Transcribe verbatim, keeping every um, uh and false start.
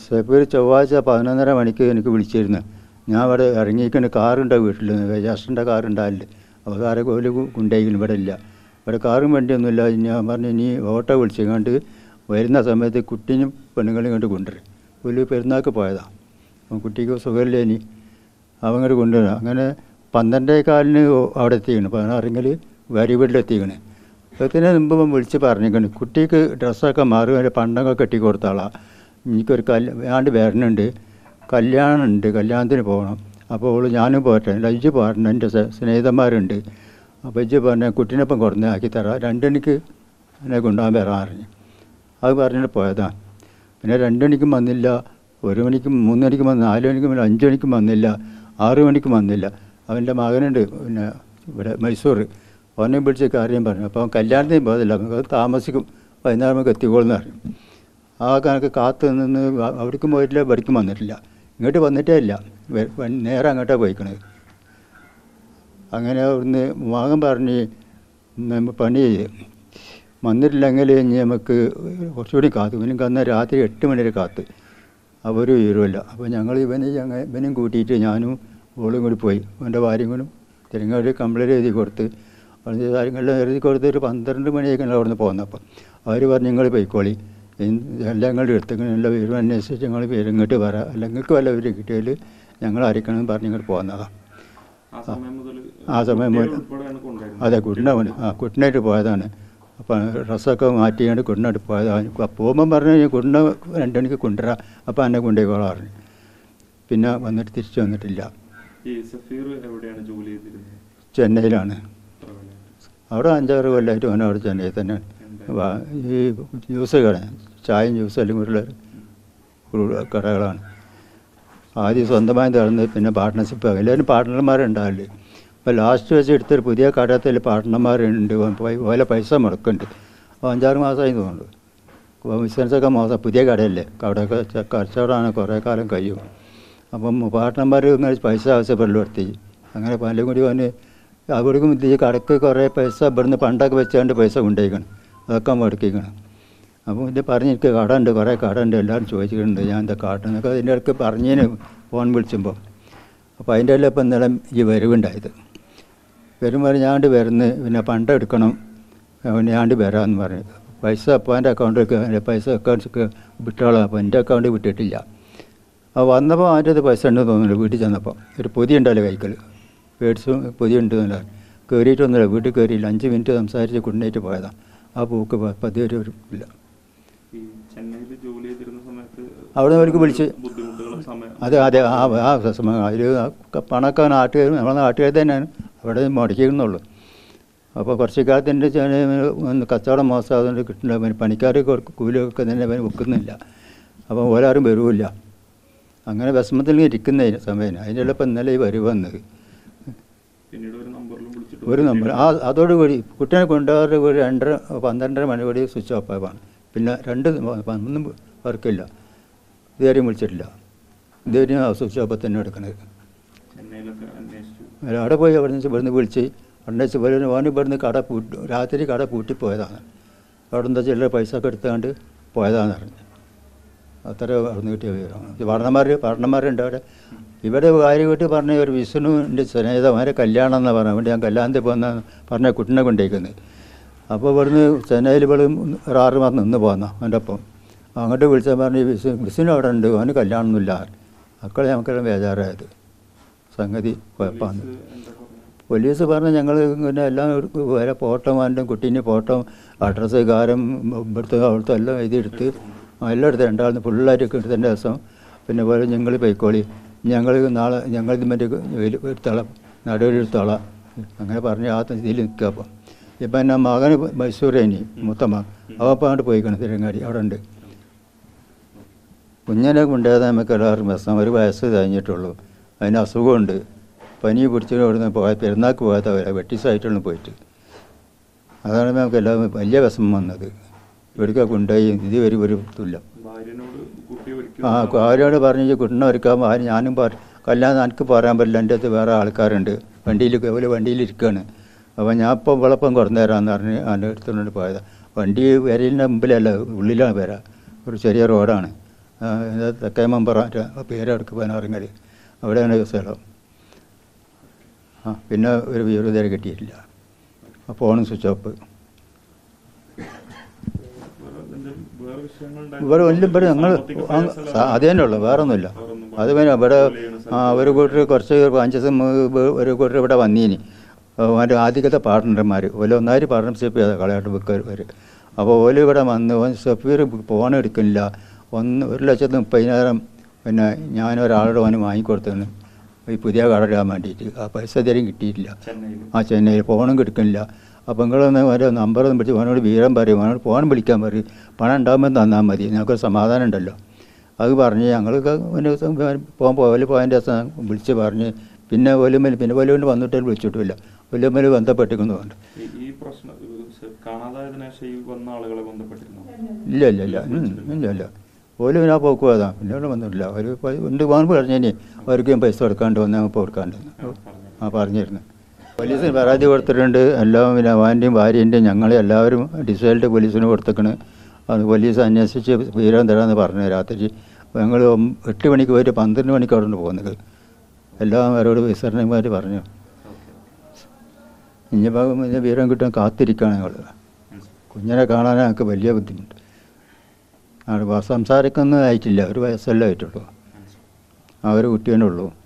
സഫീർ ചൊവ്വാഴ്ച പതിനൊന്നര മണിക്ക് എനിക്ക് വിളിച്ചിരുന്നു. ഞാൻ ഇവിടെ ഇറങ്ങിയിരിക്കുന്ന കാറുണ്ട് വീട്ടിൽ, ജ്യേഷ്ഠൻ്റെ കാറുണ്ടാവില്ല. അപ്പോൾ കാറെ കോല് കൊണ്ടുപോയി ഇവിടെ ഇല്ല, ഇവിടെ കാറും വണ്ടിയൊന്നുമില്ല. ഞാൻ പറഞ്ഞു ഇനി ഓട്ടോ വിളിച്ചുകൊണ്ട് വരുന്ന സമയത്ത് കുട്ടീനും പെണ്ണുങ്ങളെയും കൊണ്ട് കൊണ്ടുവരും. ഒരു പെരുന്നാൾക്ക് പോയതാണ്. അപ്പം കുട്ടിക്ക് സുഖമില്ല, ഇനി അവങ്ങോട്ട് കൊണ്ടുവരാം. അങ്ങനെ പന്ത്രണ്ടേ കാലിന് അവിടെ എത്തിക്കണം, പതിനാറെങ്കിൽ വരി വീട്ടിലെത്തിക്കണേ. അതിന് മുമ്പ് വിളിച്ച് പറഞ്ഞിരിക്കണം കുട്ടിക്ക് ഡ്രസ്സൊക്കെ മാറും, അതിൻ്റെ പണ്ടൊക്കെ കെട്ടി കൊടുത്താളാണ്. എനിക്കൊരു കല്യാണ്ട് വരണുണ്ട്, കല്യാണമുണ്ട്, കല്യാണത്തിന് പോകണം. അപ്പോൾ അവൾ ഞാനും പോട്ടെ, ഇജ്ജ് പോരണം, എൻ്റെ സ്നേഹിതന്മാരുണ്ട്. അപ്പോൾ ഇജ്ജ് പറഞ്ഞ കുട്ടീനൊപ്പം കൊടുന്ന് ആക്കി തരാം, രണ്ടണിക്ക് എന്നെ കൊണ്ടുപോകാൻ വരാൻ പറഞ്ഞു. അത് പറഞ്ഞിട്ട് പോയതാണ്. പിന്നെ രണ്ട് മണിക്കും വന്നില്ല, ഒരു മണിക്കും മൂന്ന് മണിക്കും വന്ന്, നാല് മണിക്കും വന്നില്ല, അഞ്ച് മണിക്കും വന്നില്ല, ആറു മണിക്കും വന്നില്ല. അവൻ്റെ മകനുണ്ട് പിന്നെ ഇവിടെ മൈസൂർ, അവനെ വിളിച്ച് കാര്യം പറഞ്ഞു. അപ്പോൾ അവൻ കല്യാണത്തിന് പോയതില്ല, നമുക്ക് താമസിക്കും, വൈകുന്നേരം നമുക്ക് എത്തിക്കോളെന്ന് പറഞ്ഞു. ആ കണക്ക് കാത്തു നിന്ന് അവിടേക്കും പോയിട്ടില്ല, ഇവിടേക്കും വന്നിട്ടില്ല, ഇങ്ങോട്ട് വന്നിട്ടേ ഇല്ല, നേരെ അങ്ങോട്ടാണ് പോയിക്കണത്. അങ്ങനെ അവിടുന്ന് മകൻ പറഞ്ഞ് പണി ചെയ്ത് വന്നിട്ടില്ലെങ്കിൽ ഇനി നമുക്ക് കുറച്ചുകൂടി കാത്തു, ഇവനും കന്ന രാത്രി എട്ട് മണി വരെ കാത്ത്, അവർ വിവരമില്ല. അപ്പോൾ ഞങ്ങൾ ഇവനെ ഞങ്ങൾ ഇവനും കൂട്ടിയിട്ട് ഞാനും ഓളും കൂടി പോയി, അവൻ്റെ ഭാര്യയും കൂടി തിരങ്ങാട് കംപ്ലൈൻറ്റ് എഴുതി കൊടുത്ത് പറഞ്ഞ കാര്യങ്ങളെല്ലാം എഴുതി കൊടുത്ത് ഒരു പന്ത്രണ്ട് മണിയൊക്കെ അവിടെ നിന്ന് പോകുന്നപ്പോൾ അവർ പറഞ്ഞു നിങ്ങൾ പോയിക്കോളി, എല്ലാം ഞങ്ങളുടെ എടുത്തേക്കണം, എല്ലാ വിവരം അന്വേഷിച്ച് ഞങ്ങൾ പേര് ഇങ്ങോട്ട് വരാം, അല്ലെങ്കിൽ നിങ്ങൾക്ക് വല്ല വിവരം കിട്ടിയാൽ ഞങ്ങൾ അരയ്ക്കണം പറഞ്ഞ് ഇങ്ങോട്ട് പോകുന്നതാണ്. ആ സമയം മുതൽ അതെ കുട്ടനവന് ആ കുട്ടനായിട്ട് പോയതാണ്. അപ്പം ഡ്രസ്സൊക്കെ മാറ്റിയാണ്ട് കുട്ടനായിട്ട് പോയതാണ്. പോകുമ്പം പറഞ്ഞു കുട്ടന രണ്ട് മണിക്ക് കൊണ്ടുവരാം, അപ്പോൾ എന്നെ കൊണ്ടുപോയിക്കോളാം പറഞ്ഞു. പിന്നെ വന്നിട്ട് തിരിച്ചു വന്നിട്ടില്ല. ചെന്നൈയിലാണ്. അവിടെ അഞ്ചാറ് കൊല്ലമായിട്ട് അവൻ അവിടെ ചെന്നൈയിൽ തന്നെയാണ്. ഈ ജ്യൂസ് കട, ചായയും ജ്യൂസും എല്ലാം കൂടിയുള്ള കടകളാണ്. ആദ്യം സ്വന്തമായി തുറന്ന് പിന്നെ പാർട്ട്ണർഷിപ്പ്, എല്ലാവരും പാർട്ട്ണർമാരുണ്ടാവില്ലേ. അപ്പോൾ ലാസ്റ്റ് വെച്ച് എടുത്തൊരു പുതിയ കടത്തിൽ പാർട്ട്ണർമാരുണ്ട്, പോലെ പൈസ മുടക്കുന്നുണ്ട്. അപ്പോൾ അഞ്ചാറ് മാസമായി തോന്നുന്നുണ്ട്. അപ്പോൾ ബിസിനസ്സൊക്കെ മോശം, പുതിയ കടയല്ലേ, അവിടെയൊക്കെ കച്ചവടമാണ്, കുറേ കാലം കഴിയും. അപ്പം പാർട്ട്ണർമാർ ഇങ്ങനെ പൈസ ആവശ്യപ്പെടുള്ളൂ എടുത്തി. അങ്ങനെ പലരും കൂടി വന്ന് അവിടേക്കും ഈ കടക്ക് കുറേ പൈസ ഇവിടുന്ന് പണ്ടൊക്കെ വെച്ചുകൊണ്ട് പൈസ കൊണ്ടുപോയിക്കണം, അതൊക്കെ മുടക്കിക്കണം. അപ്പോൾ ഇത് പറഞ്ഞിരിക്കുക കട ഉണ്ട്, കുറേ കട ഉണ്ട്, എല്ലാവരും ചോദിച്ചിട്ടുണ്ട് ഞാൻ എന്താ കാട്ടുന്നതൊക്കെ അതിൻ്റെ ഇടയ്ക്ക് പറഞ്ഞതിന് ഫോൺ വിളിച്ചുമ്പോൾ. അപ്പോൾ അതിൻ്റെ എല്ലാം ഇപ്പം ഇന്നലെ ഈ വരവുണ്ടായത്. വരുമ്പോൾ ഞാണ്ട് വരുന്ന് പിന്നെ പണ്ട് എടുക്കണം, ഞാണ്ട് വരാമെന്ന് പറഞ്ഞു. പൈസ അപ്പോൾ എൻ്റെ അക്കൗണ്ടിലേക്ക് എൻ്റെ പൈസ അക്കൗണ്ട്സൊക്കെ വിട്ടോളാം, അപ്പോൾ എൻ്റെ അക്കൗണ്ടിൽ വിട്ടിട്ടില്ല. അപ്പോൾ വന്നപ്പോൾ അതിൻ്റെ അത് പൈസ ഉണ്ടെന്ന് തോന്നുന്നില്ല. വീട്ടിൽ ചെന്നപ്പോൾ ഒരു പൊതി ഉണ്ടല്ലോ കൈക്കൽ, പേഴ്സും പൊതി ഉണ്ടെന്നില്ല, കയറിയിട്ടൊന്നുമില്ല, വീട്ടിൽ കയറിയില്ല. അഞ്ച് മിനിറ്റ് സംസാരിച്ച് കുണ്ണേറ്റ് പോയതാണ്. ആ പൂക്ക് പതിയെ ഒരു ഇല്ല. അവിടെ അവർക്ക് വിളിച്ച് അതെ അതെ ആ ആ സമയം അതിൽ പണമൊക്കെ നാട്ടുകാർ നമ്മളെ നാട്ടുകാർ തന്നെയാണ് അവിടെ മുടക്കിയിരുന്നുള്ളൂ. അപ്പോൾ കുറച്ച് കാലത്തിൻ്റെ കച്ചവടം മോശമായതുകൊണ്ട് കിട്ടുന്നില്ല, പണിക്കാർ കൂലിയൊക്കെ തന്നെ വെക്കുന്നില്ല. അപ്പോൾ ഓരാരും വരുമില്ല. അങ്ങനെ വിഷമത്തിൽ ഇരിക്കുന്ന സമയം അതിൻ്റെ എളുപ്പം ഇന്നലെ ഈ വരവ് വന്നത്. ഒരു നമ്പർ ആ അതോടുകൂടി കുട്ടീനെ കൊണ്ടുപോകാറ് ഒരു രണ്ടര പന്ത്രണ്ടര മണി കൂടി സ്വിച്ച് ഓഫ് ആവാണ്. പിന്നെ രണ്ട് ഒന്നും വർക്കില്ല, ഇതുവരെയും വിളിച്ചിട്ടില്ല. ഇതുവരെയും സ്വിച്ച് ഓഫ് തന്നെ എടുക്കണത്. അവിടെ പോയി അവിടെ നിന്ന് ഇവിടുന്ന് വിളിച്ച് അന്വേഷിച്ച് പോലെ ഓൻ ഇവിടുന്ന് കട പൂട്ടി, രാത്രി കട പൂട്ടിപ്പോയതാണ്. അവിടെ എന്താ ചില്ലറ പൈസ ഒക്കെ എടുത്താണ്ട് പോയതാണെന്ന് പറഞ്ഞു. അത്ര അവിടുന്ന് കിട്ടിയ വിവരമാണ്. പഠനന്മാർ പഠനന്മാരുണ്ട് അവിടെ. ഇവിടെ കാര്യം വീട്ടിൽ പറഞ്ഞ ഒരു വിഷ്ണുവിൻ്റെ സ്നേഹിതമാരെ കല്യാണം എന്നാണ് പറഞ്ഞത്. അതുകൊണ്ട് ഞാൻ കല്യാണത്തിൽ പോകുന്ന പറഞ്ഞ കുട്ടിനെ കൊണ്ടേക്കുന്നത്. അപ്പോൾ ഇവിടുന്ന് ചെന്നൈയിൽ ഇവിടെ ഒരു ആറ് മാസം നിന്ന് പോകുന്ന അവൻ്റെ ഒപ്പം. അങ്ങോട്ട് വിളിച്ചാൽ പറഞ്ഞ് വിസ് വിഷ്ണു അവിടെ ഉണ്ട്, അവന് കല്യാണമൊന്നുമില്ല. മക്കളെ നമുക്കെല്ലാം ബേജാറായത്. സംഗതി കുഴപ്പമാണ്. പോലീസ് പറഞ്ഞ് ഞങ്ങൾ പിന്നെ എല്ലാം വേറെ ഫോട്ടോ അവൻ്റെ കുട്ടീൻ്റെ ഫോട്ടോ അഡ്രസ്സ് കാരം ഇവിടുത്തെ അവിടുത്തെ എല്ലാം എഴുതിയെടുത്ത് എല്ലാം എടുത്ത് രണ്ടാളിന് ഫുള്ളായിട്ടൊക്കെ എടുത്തതിൻ്റെ ദിവസം പിന്നെ പോലെ ഞങ്ങൾ പൊയ്ക്കോളി, ഞങ്ങൾ നാളെ ഞങ്ങൾ മറ്റേ എടുത്തോളാം, നടുവെടുത്തോളാം അങ്ങനെ പറഞ്ഞ് ആ ഇതിൽ നിൽക്കുക. അപ്പം ഇപ്പം എൻ്റെ മകന് മൈസൂരേനി മുത്തമ്മ അവപ്പം അങ്ങോട്ട് പോയിക്കണം, തിരങ്ങാടി അവിടെ ഉണ്ട്. കുഞ്ഞിനെ കൊണ്ടുപോയത് നമുക്ക് എല്ലാവർക്കും പ്രശ്നം, ഒരു വയസ്സ് കഴിഞ്ഞിട്ടുള്ളൂ, അതിന് അസുഖമുണ്ട്, പനി പിടിച്ചിട്ട് അവിടുന്ന് പോയ പെരുന്നാൾക്ക് പോകാത്ത വെട്ടിസായിട്ടുള്ള പോയിട്ട്. അതാണ് നമുക്ക് എല്ലാം വലിയ വിഷമം വന്നത്. ഇവിടേക്ക് കൊണ്ടുപോയി ഇത് വരും ഒരു തുല്ല. ആ ഭാര്യയോട് പറഞ്ഞ് കുട്ടിനെ ഒരുക്കാൻ ഭാര്യ ഞാനും പറ കല്യാണം എനിക്ക് പറയാൻ പറ്റില്ല, എൻ്റെ അടുത്ത് വേറെ ആൾക്കാരുണ്ട്, വണ്ടിയിൽ ഒരു വണ്ടിയിലിരിക്കുകയാണ്. അപ്പോൾ ഞാൻ ഇപ്പം വെളുപ്പം കുറഞ്ഞു തരാമെന്ന് പറഞ്ഞ് അതിൻ്റെ അടുത്തുകൊണ്ട് പോയതാണ്. വണ്ടി വരലിൻ്റെ മുമ്പിലല്ല, ഉള്ളിലാണ് വരാ, ഒരു ചെറിയ റോഡാണ്. തെക്കേ മെമ്പർ പേരെടുക്ക് പനാറിങ്ങൽ, അവിടെയാണ് സ്ഥലം. ആ പിന്നെ ഒരു വിവരം ഇതുവരെ കിട്ടിയിട്ടില്ല. ആ ഫോണും സ്വിച്ച് ഓഫ്. ഇവിടെ വലിയ ഇവിടെ ഞങ്ങൾ അത് തന്നെ ഉള്ളു, വേറെ ഒന്നുമില്ല. അത് പിന്നെ ഇവിടെ ആ ഒരു കൂട്ടർ കുറച്ച് അഞ്ച് ദിവസം ഒരു കൂട്ടർ ഇവിടെ വന്നീനി. അവൻ്റെ ആദ്യത്തെ പാർട്ട്ണർമാർ ഓല ഒന്നാര് പാർട്ണർഷിപ്പ് ചെയ്ത കളയാട്ട് ബുക്കർ. അപ്പോൾ ഓല് ഇവിടെ വന്ന് സഫീർ ഫോൺ എടുക്കുന്നില്ല. ഒന്ന് ഒരു ലക്ഷത്തി മുപ്പതിനായിരം പിന്നെ ഞാനൊരാളുടെ ഓന് വാങ്ങിക്കൊടുത്തതാണ് ഈ പുതിയ കട ഇടാൻ വേണ്ടിയിട്ട്. ആ പൈസ ഇതുവരെയും കിട്ടിയിട്ടില്ല. ആ ചെന്നൈയിൽ ഫോണും കിടക്കുന്നില്ല. അപ്പോൾ നിങ്ങളൊന്ന് ഓരോ നമ്പറൊന്നും പിടിച്ച് ഓനോട് വീരം പറയും, ഓനോട് ഫോൺ വിളിക്കാൻ പറയും, പണം ഉണ്ടാകുമ്പോൾ തന്നാൽ മതി, ഞങ്ങൾക്ക് സമാധാനം ഉണ്ടല്ലോ. അത് പറഞ്ഞ് ഞങ്ങൾക്ക് ഒരു ദിവസം പോകാൻ പോകല് പോയതിൻ്റെ ദിവസം വിളിച്ച് പറഞ്ഞ് പിന്നെ ഒലുമൽ പിന്നെ ഒലുകൊണ്ട് വന്നിട്ട് വിളിച്ചിട്ടില്ല. ഒലുമൽ ബന്ധപ്പെട്ടിരിക്കുന്നുണ്ട്. ഇല്ല ഇല്ല ഇല്ല ഇല്ല ഇല്ല ഓല് പിന്നെ ആ പോക്ക് പോയതാ, പിന്നെ അവിടെ വന്നിട്ടില്ല. ഒരു ഉണ്ട് പോകാൻ പറഞ്ഞേനെ അവർക്കും പൈസ കൊടുക്കാണ്ട് വന്നാൽ ഇപ്പോൾ കൊടുക്കാണ്ട് ആ പറഞ്ഞിരുന്നു. പോലീസിന് പരാതി കൊടുത്തിട്ടുണ്ട്. എല്ലാം പിന്നെ അവൻ്റെയും ഭാര്യേൻ്റെയും ഞങ്ങളെ എല്ലാവരും ഡിസൈൽഡ് പോലീസിന് കൊടുത്തേക്കണ്. അത് പോലീസ് അന്വേഷിച്ച് വിവരം തരാമെന്ന് പറഞ്ഞു. രാത്രി ഞങ്ങൾ എട്ട് മണിക്ക് പോയിട്ട് പന്ത്രണ്ട് മണിക്ക് അവിടെ നിന്ന് പോകുന്നത്. എല്ലാം അവരോട് വിസരണമാർ പറഞ്ഞു. ഇനിയിപ്പോൾ ഇതിൻ്റെ വിവരം കിട്ടാൻ കാത്തിരിക്കുകയാണ് ഞങ്ങൾ. കുഞ്ഞിനെ കാണാൻ ഞങ്ങൾക്ക് വലിയ ബുദ്ധിമുട്ട്. അവിടെ സംസാരിക്കൊന്നും ആയിട്ടില്ല, ഒരു വയസ്സല്ലേ ആയിട്ടുള്ളൂ. ആ ഒരു കുട്ടിയേ ഉള്ളൂ.